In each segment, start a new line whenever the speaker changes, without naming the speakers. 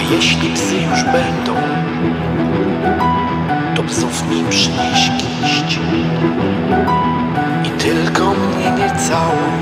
jeśli psy już będą, to psów mi przynieś kiść i tylko mnie nie całuj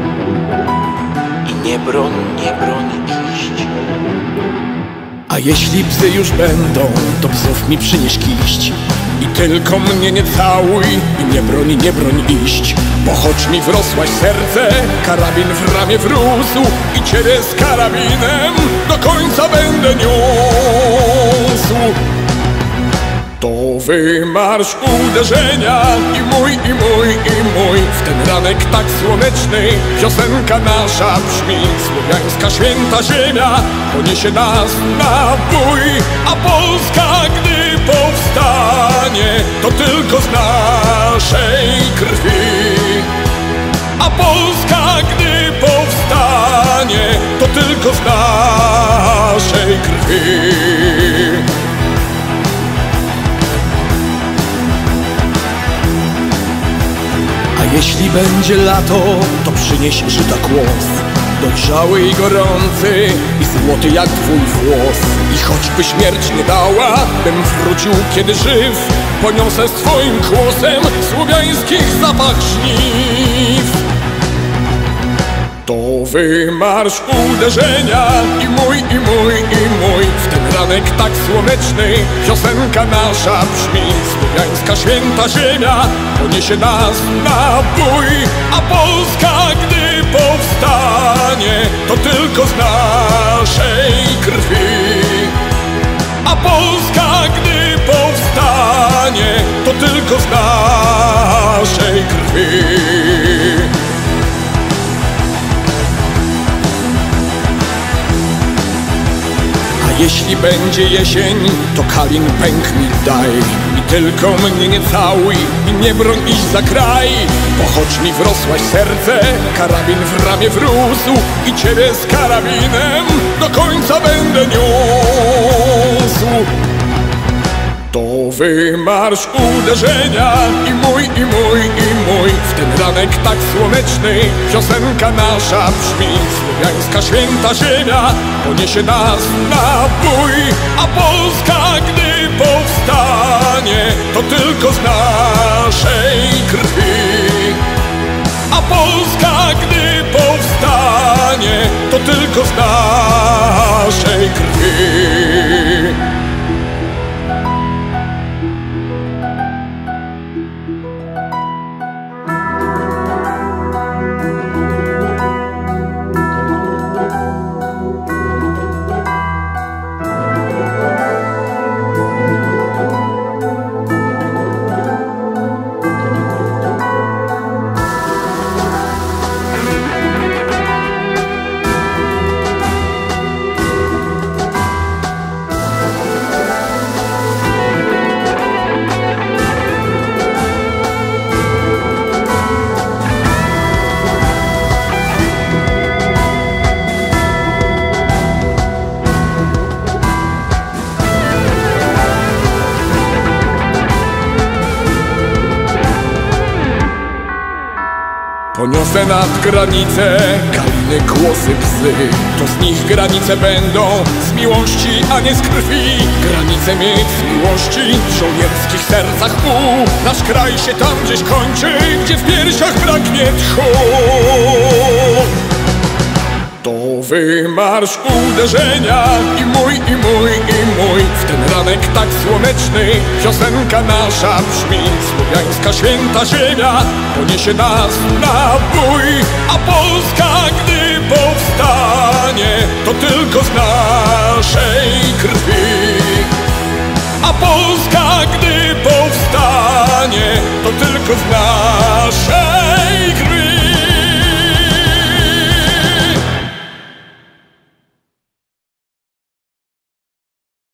i nie broń iść.
A jeśli psy już będą, to psów mi przynieś kiść i tylko mnie nie całuj i nie broń iść. Bo choć mi wrosłaś serce, karabin w ramię wrósł i ciebie z karabinem do końca będę niósł. To wymarsz uderzenia i mój w ten ranek tak słoneczny piosenka nasza brzmi. Słowiańska święta ziemia poniesie nas na bój, a Polska gdy powstanie, to tylko z naszej krwi. A Polska gdy powstanie, to tylko z naszej krwi. A jeśli będzie lato, to przynieś żyta kłos, dojrzały i gorący i złoty jak twój włos. I choćby śmierć nie dała, bym wrócił kiedy żyw, poniosę z twoim głosem słowiańskich zapach żniw. To wymarsz uderzenia i mój w ten ranek tak słoneczny piosenka nasza brzmi. Słowiańska święta ziemia poniesie nas na bój, a Polska gdy powstanie, to tylko z naszej krwi. A Polska gdy powstanie, to tylko z naszej krwi. Jeśli będzie jesień, to kalin pęk mi daj i tylko mnie nie całuj i nie broń iść za kraj. Bo choć mi wrosłaś serce, karabin w ramię wrósł i ciebie z karabinem do końca będę niósł. To wymarsz uderzenia i mój w ten ranek tak słoneczny piosenka nasza brzmi. Słowiańska święta ziemia poniesie nas na bój, a Polska gdy powstanie, to tylko z naszej krwi. A Polska gdy powstanie, to tylko z naszej krwi. Poniosę nad granicę kaliny głosy psy, to z nich granice będą z miłości, a nie z krwi. Granice mieć z miłości w żołnierskich sercach mu. Nasz kraj się tam gdzieś kończy, gdzie w piersiach braknie tchu. To wymarsz uderzenia i mój w ten ranek tak słoneczny piosenka nasza brzmi. Słowiańska święta ziemia poniesie nas na bój, a Polska gdy powstanie, to tylko z naszej krwi. A Polska gdy powstanie, to tylko z naszej